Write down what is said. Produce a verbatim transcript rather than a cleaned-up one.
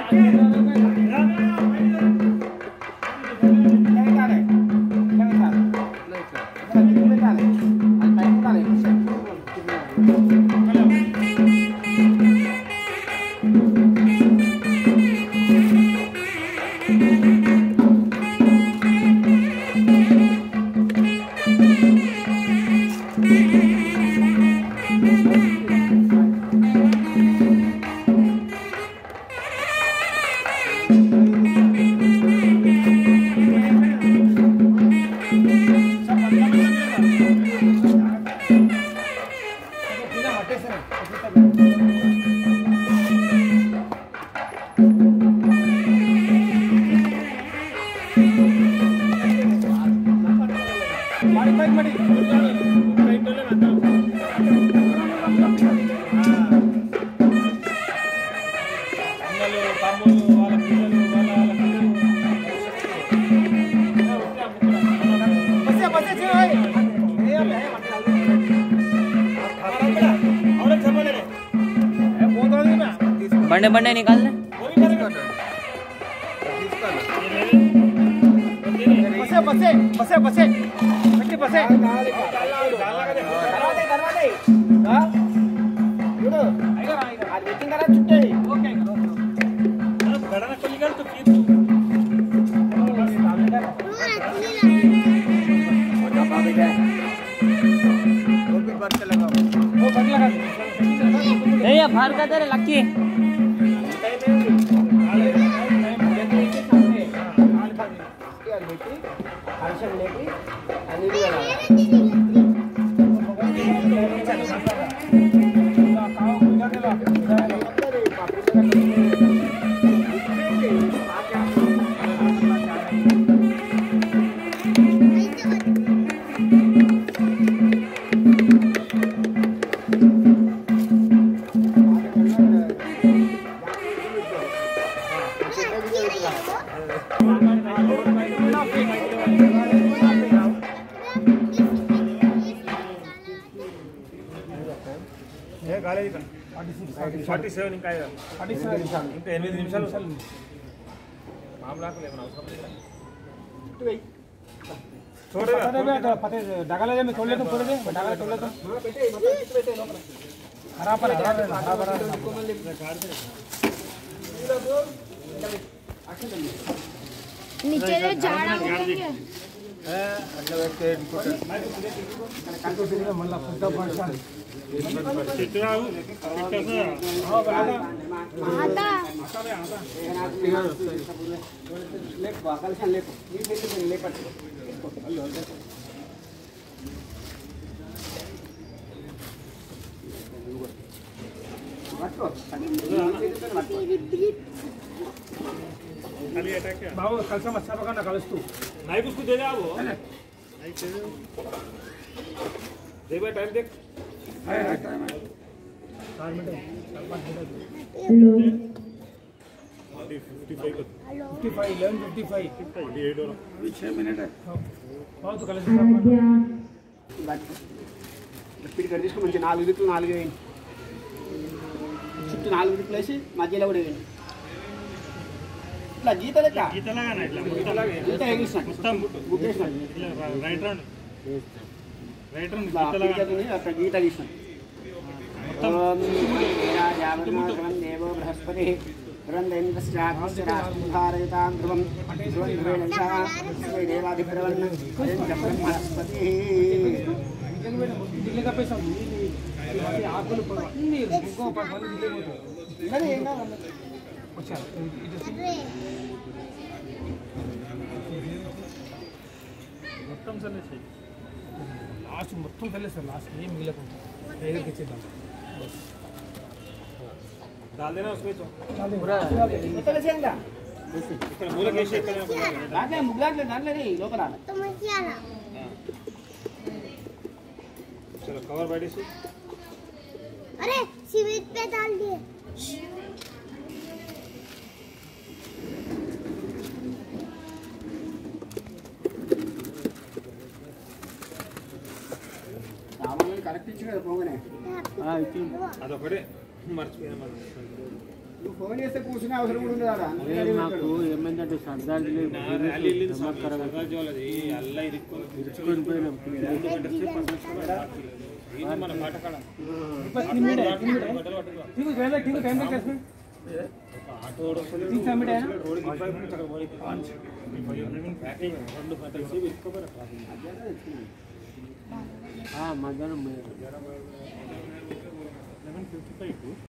बंडे बंडे निकाल दे बसे बसे बसे बसे बसे बसे फार का तेरे लक्की ఫార్టీ సెవెన్ ఇంకా ఇంకా ఎనిమిది నిమిషాలు మామూలు डगल छोड़ लेते छोड़ दे डगल छोड़ लेते हरा पर हरा पर नीचे से झाड़ा होंगे है मतलब एक कंट्रोल से मतलब फुटा पड़ता कितना हां बराबर आता ले बाकल से ले ये ले पट बाबू कल से मच्छा पकाना कल तू नहीं कुछ दे दे वो देख भाई टाइम देख है है टाइम है चार मिनट चार पाँच मिनट हेलो पचपन पचपन eleven fifty-five अट्ठाईस और अभी छह मिनट है बहुत तो कल से స్పీడ్ కట్ తీసుకుని మంచి నాలుగు దిక్కులు నాలుగు వేయండి చుట్టూ నాలుగు దిక్కులు వేసి మధ్యలో కూడా వేయండి ఇట్లా గీత లెక్క గీతలాగా ఇట్లా గీత వేగిస్తున్నాడు మొత్తం గుప్పేసినాడు ఇట్లా రైట్ రౌండ్ రైట్ రౌండ్ ఇట్లా గీతలాగా అక్కడ గీత గీసినాడు ఓం యావనాగరం దేవో బృహస్పతి ధారయతాం ధ్రువం దేవాధిపరవన్ బ్రహ్మస్పతి దిల్లే का पैसा ఇది ఆకులు అన్ని ఇంకో పని దిల్లే పోతుంది ఇదే ఏం కాదు వచ్చా ఇది మొత్తం సరే చెయ్యి లాస్ట్ మొత్తం తల్లే సార్ లాస్ట్ ఏం మిగలకుండా దగ్గరికి ఇచ్చేద్దాం బస్ डाल देना उसमें पूरा ఇట్లా చేయండి ఇక్కడ మూలకేసి ఇక్కడ దాంట్లో ముగ్గులాంటి దాంట్లో లోపల तो मत आना चलो कवर बैठी से अरे सीमेंट पे डाल दिए సామాన్లు కరెక్ట్ ఇచ్చి కదా పోగానే అదొకటే మర్చిపోయినా నువ్వు ఫోన్ చేస్తే కూర్చునే అవసరం కూడా ఉండదు ఆడ. అదే మాకు ఏమైందంటే సర్దార్జీ ఇరుచుకొని పోయినాం बस तीन मिनट है तीन मिनट है ठीक है टाइम ठीक है टाइम कैसे तीन मिनट है మధ్యాహ్నం